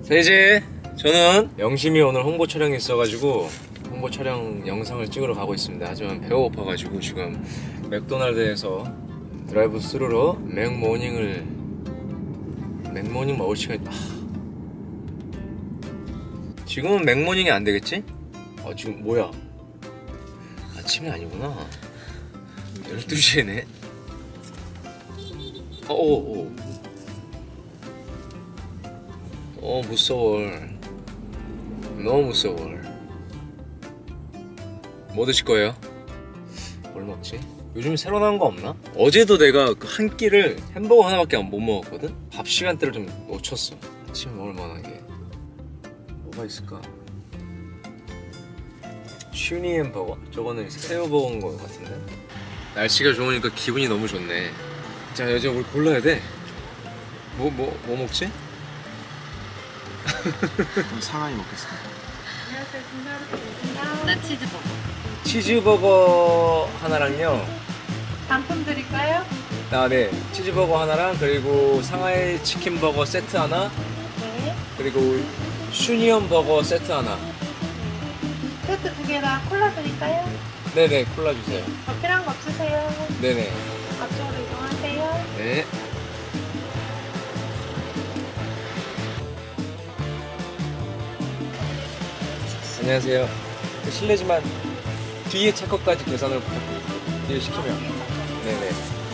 자, 이제 저는 영심이 오늘 홍보 촬영이 있어가지고 홍보 촬영 영상을 찍으러 가고 있습니다. 하지만 배가 고파가지고 지금 맥도날드에서 드라이브 스루로 맥모닝 먹을 시간이 지금은 맥모닝이 안 되겠지? 지금 뭐야? 아침이 아니구나. 12시에네. 무서워. 너무 무서워. 뭐 드실 거예요? 뭘 먹지? 요즘 새로 나온 거 없나? 어제도 내가 그 한 끼를 햄버거 하나밖에 못 먹었거든? 밥 시간대를 좀 놓쳤어. 아침에 먹을 만한 게 뭐가 있을까? 슈니 햄버거? 저거는 새우버거인 거 같은데? 날씨가 좋으니까 기분이 너무 좋네. 자, 이제 뭘 골라야 돼. 뭐 먹지? 상하이 먹겠습니다. 안녕하세요. 난 치즈버거. 치즈버거 하나랑요. 단품 드릴까요? 네. 치즈버거 하나랑 그리고 상하이 치킨버거 세트 하나. 네. 그리고 슈니언 버거 세트 하나. 세트 두 개랑 콜라 드릴까요? 네네, 콜라 주세요. 더 필요한 거 없으세요? 네네. 앞쪽으로 이동하세요. 네. 안녕하세요. 실례지만 뒤에 차 것까지 계산을 부탁드립니다. 뒤에 시키면. 네네.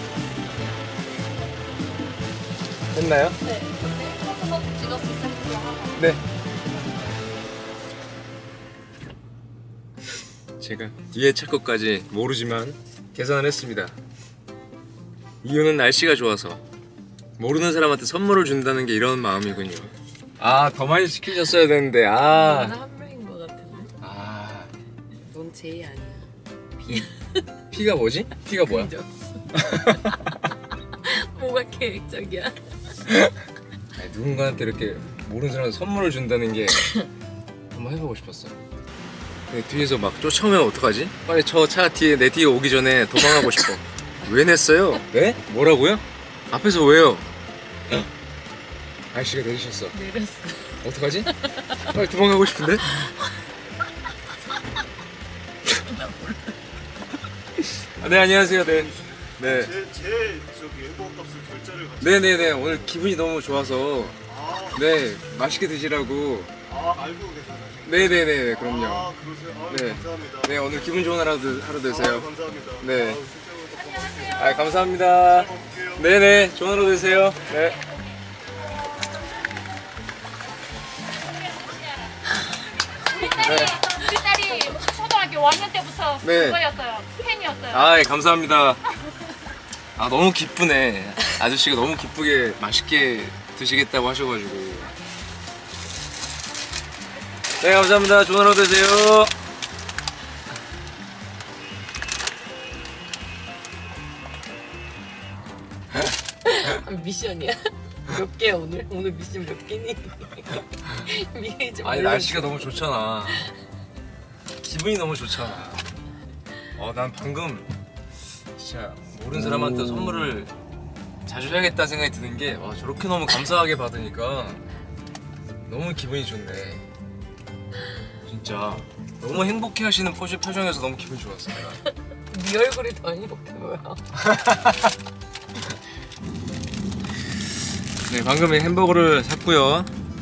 됐나요? 네. 포토 찍어서 샘플로 하나. 네. 제가 뒤에 차 것까지 모르지만 계산을 했습니다. 이유는 날씨가 좋아서 모르는 사람한테 선물을 준다는 게 이런 마음이군요. 더 많이 시키셨어야 되는데. 난 한 명인 것 같은데. 넌 제이 아니야. P가 뭐지? P가 뭐야? 뭐가 계획적이야? 누군가한테 이렇게 모르는 사람한테 선물을 준다는 게 한번 해보고 싶었어. 근데 뒤에서 막 쫓아오면 어떡하지? 빨리 저 차 뒤에 내 뒤에 오기 전에 도망가고 싶어. 왜 냈어요? 네? 뭐라고요? 앞에서 왜요? 아저씨가 내리셨어. 내렸어. 어떡하지? 빨리 도망가고 싶은데? 네, 안녕하세요. 네. 제 저기 햄버거 값을 결제를 같이. 네네네. 오늘 기분이 너무 좋아서 네, 맛있게 드시라고. 알고 계세요? 네네네. 그럼요. 그러세요? 네. 감사합니다. 네, 오늘 기분 좋은 하루 되세요. 감사합니다. 네. 안녕하세요. 감사합니다. 네네. 좋은 하루 되세요. 네. 우리 딸이 초등학교 5학년 때부터 네. 그거였어요. 팬이었어요. 감사합니다. 너무 기쁘네. 아저씨가 너무 기쁘게 맛있게 드시겠다고 하셔가지고. 네, 감사합니다. 좋은 하루 되세요. 미션이야? 몇 개야 오늘? 오늘 미션 몇 개니? 미리 좀 아니, 날씨가 너무 좋잖아. 기분이 너무 좋잖아. 난 방금 진짜 모르는 사람한테 선물을 자주 해야겠다 생각이 드는 게 저렇게 너무 감사하게 받으니까 너무 기분이 좋네. 진짜 너무 행복해 하시는 표정에서 너무 기분이 좋았어요. 네 얼굴이 더 행복해 보여. 네, 방금 햄버거를 샀고요.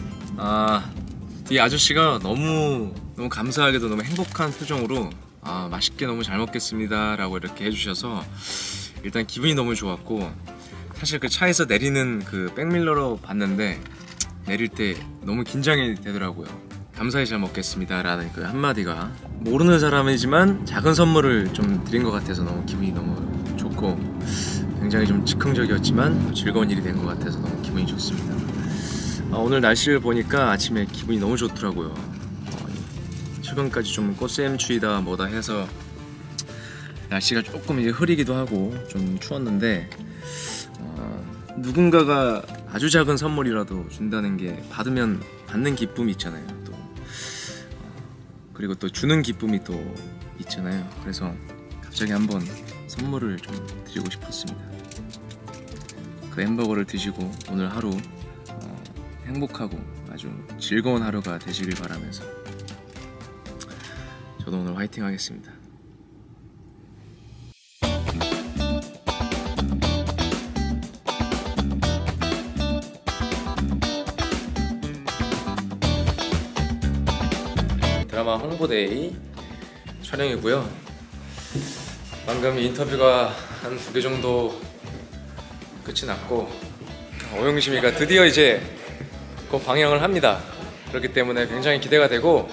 뒤에 아저씨가 너무 감사하게도 너무 행복한 표정으로 맛있게 너무 잘 먹겠습니다 라고 이렇게 해주셔서 일단 기분이 너무 좋았고, 사실 그 차에서 내리는 그 백밀러로 봤는데 내릴 때 너무 긴장이 되더라고요. 감사히 잘 먹겠습니다 라는 그 한마디가 모르는 사람이지만 작은 선물을 좀 드린 것 같아서 너무 기분이 너무 좋고, 굉장히 좀 즉흥적이었지만 즐거운 일이 된 것 같아서 너무 기분이 좋습니다. 오늘 날씨를 보니까 아침에 기분이 너무 좋더라고요. 최근까지 좀 꽃샘추위다 뭐다 해서 날씨가 조금 이제 흐리기도 하고 좀 추웠는데, 누군가가 아주 작은 선물이라도 준다는 게 받는 기쁨이 있잖아요. 또 그리고 또 주는 기쁨이 또 있잖아요. 그래서 갑자기 한번 선물을 좀 드리고 싶었습니다. 그 햄버거를 드시고 오늘 하루 행복하고 아주 즐거운 하루가 되시길 바라면서 저도 오늘 화이팅 하겠습니다. 드라마 홍보데이 촬영이고요. 방금 인터뷰가 한 2개 정도 끝이 났고 오영심이가 드디어 이제 곧 방영을 합니다. 그렇기 때문에 굉장히 기대가 되고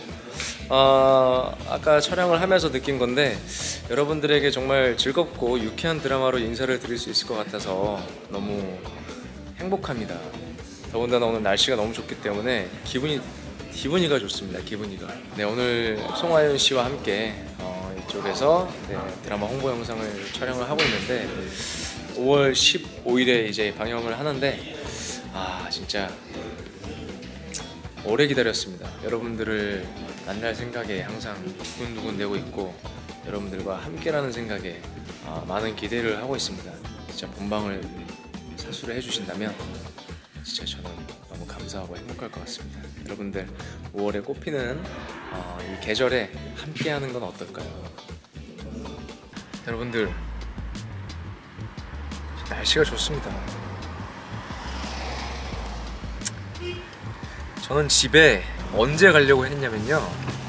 아까 촬영을 하면서 느낀 건데 여러분들에게 정말 즐겁고 유쾌한 드라마로 인사를 드릴 수 있을 것 같아서 너무 행복합니다. 더군다나 오늘 날씨가 너무 좋기 때문에 기분이가 좋습니다. 기분이가. 네, 오늘 송하윤 씨와 함께 이쪽에서 드라마 홍보 영상을 촬영을 하고 있는데 5월 15일에 이제 방영을 하는데 진짜 오래 기다렸습니다. 여러분들을 만날 생각에 항상 두근두근대고 있고 여러분들과 함께라는 생각에 많은 기대를 하고 있습니다. 진짜 본방을 사수를 해주신다면 진짜 저는 너무 감사하고 행복할 것 같습니다. 여러분들 5월에 꽃피는 이 계절에 함께하는 건 어떨까요? 여러분들 날씨가 좋습니다. 저는 집에 언제 가려고 했냐면요,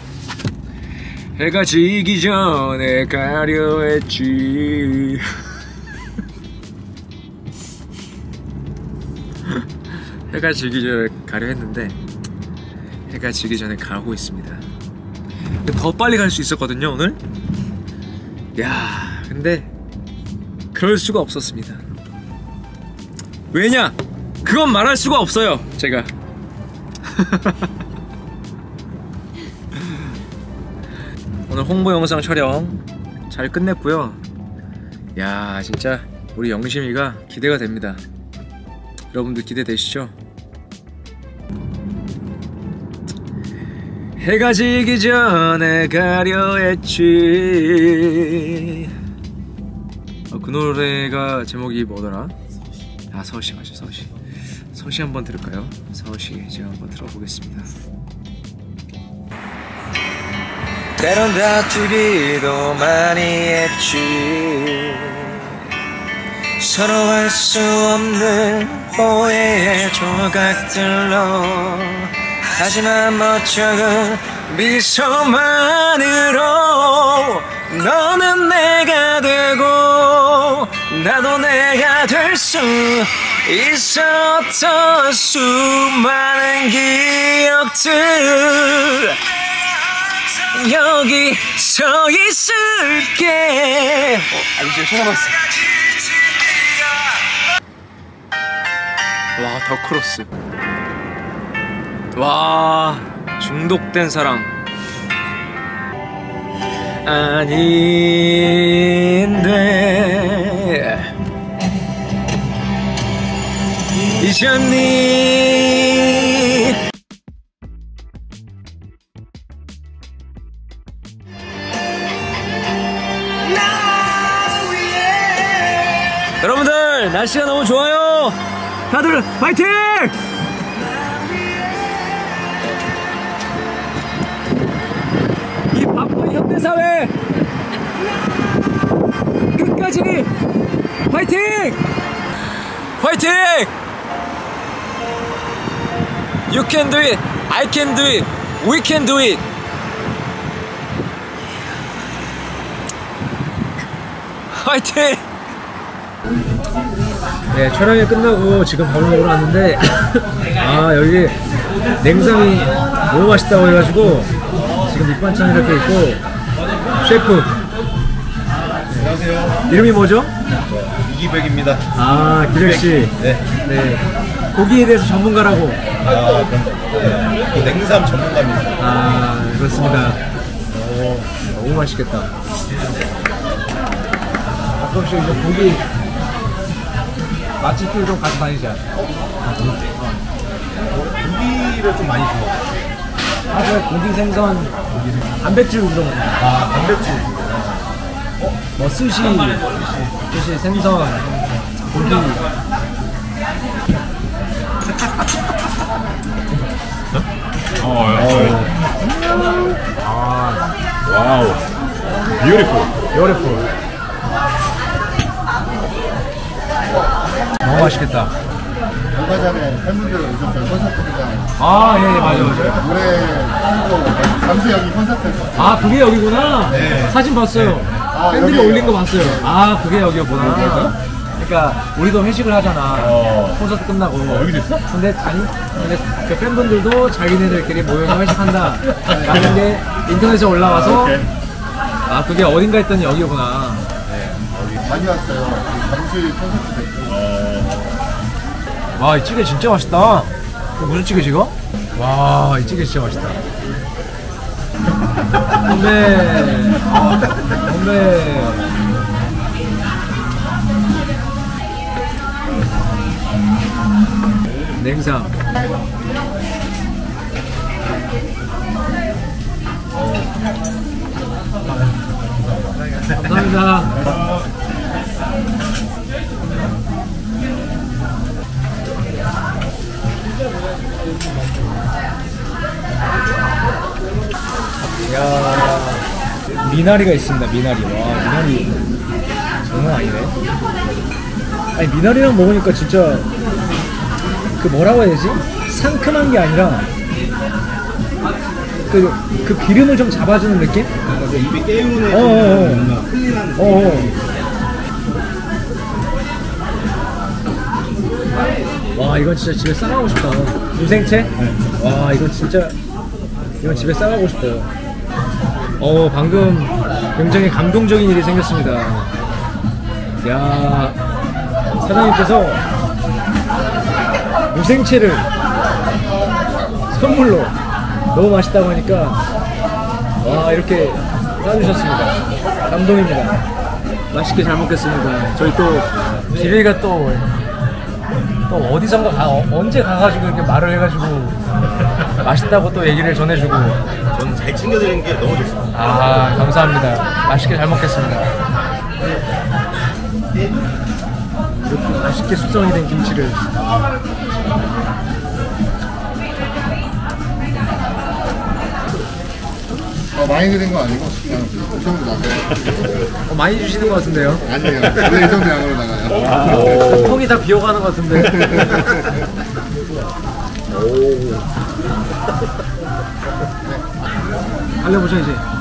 해가 지기 전에 가려 했지. 해가 지기 전에 가려 했는데 해가 지기 전에 가고 있습니다. 근데 더 빨리 갈 수 있었거든요 오늘. 야, 근데 그럴 수가 없었습니다. 왜냐? 그건 말할 수가 없어요 제가. 오늘 홍보 영상 촬영 잘 끝냈고요. 야, 진짜 우리 영심이가 기대가 됩니다. 여러분들 기대되시죠? 해가 지기 전에 가려 했지. 그 노래가 제목이 뭐더라? 서시 맞죠, 서시. 서시 한번 들을까요? 서시 제가 한번 들어보겠습니다. 때론 다투기도 많이 했지. 서로 할 수 없는 오해의 조각들로, 하지만 멋쩍은 미소만으로 너는 내가 되고 나도 내가 될 수 있었던 수많은 기억들 여기 서 있을게. 이제 신어봤어. 와, 더 크로스. 와, 중독된 사랑. 아닌데 잊었니? 여러분들 날씨가 너무 좋아요. 다들 파이팅! 이 바쁜 현대사회 끝까지 파이팅! 파이팅! You can do it, I can do it, we can do it. 파이팅! 네, 촬영이 끝나고 지금 밥을 먹으러 왔는데 여기 냉삼이 너무 맛있다고 해가지고 지금 밑반찬 이렇게 있고, 셰프 안녕하세요. 이름이 뭐죠? 이기백입니다. 기백씨. 네. 고기에 대해서 전문가라고. 냉삼 전문가입니다. 그렇습니다. 너무 맛있겠다. 가끔씩 이제 고기 맛집들 좀 같이 다니자. 고기를 좀 많이 좋아해요. 고기 생선, 단백질 그런 거. 단백질. 뭐 스시, 생선, 고기. 와우. 뷰티풀. 너무 맛있겠다. 얼마 전에 팬분들 오셨어요. 콘서트장 아, 예, 맞아요. 노래 하고 잠시 여기 콘서트 했었어요. 아, 그게 여기구나? 네. 사진 봤어요. 팬들이 여기예요. 올린 거 봤어요. 아, 그게 여기였구나. 그러니까 우리도 회식을 하잖아. 콘서트 끝나고. 여기도 있어? 근데 그 팬분들도 자기네들끼리 모여서 회식한다. 라는 게 인터넷에 올라와서 아, 그게 어딘가 했더니 여기구나. 많이 왔어요. 잠시 콘서트 됐고. 와, 이 찌개 진짜 맛있다. 이거 무슨 찌개지 이거? 와, 이 찌개 진짜 맛있다. 건배. 건배. 냉삼. 감사합니다. 야, 미나리가 있습니다. 미나리. 와, 미나리 장난 아니네. 아니, 미나리랑 먹으니까 진짜 그 뭐라고 해야 되지? 상큼한 게 아니라 그 기름을 좀 잡아주는 느낌? 입에 깨우는 와, 이건 진짜 집에 싸가고 싶다. 무생채? 와, 이건 진짜 이건 집에 싸가고 싶어요. 방금 굉장히 감동적인 일이 생겼습니다. 야, 사장님께서 무생채를 선물로 너무 맛있다고 하니까 와, 이렇게 싸주셨습니다. 감동입니다. 맛있게 잘 먹겠습니다. 저희 또 기회가 또 어디선가 언제 가가지고 이렇게 말을 해가지고 맛있다고 또 얘기를 전해주고. 저는 잘 챙겨드리는 게 너무 좋습니다. 아, 감사합니다. 맛있게 잘 먹겠습니다. 이렇게 맛있게 숙성이 된 김치를. 많이 드린 거 아니고 그냥 이 정도 나가요. 많이 주시는 것 같은데요? 아니에요. 원래 이 정도 양으로 나가요. 턱이 다 비어가는 것 같은데. 알려보자 이제.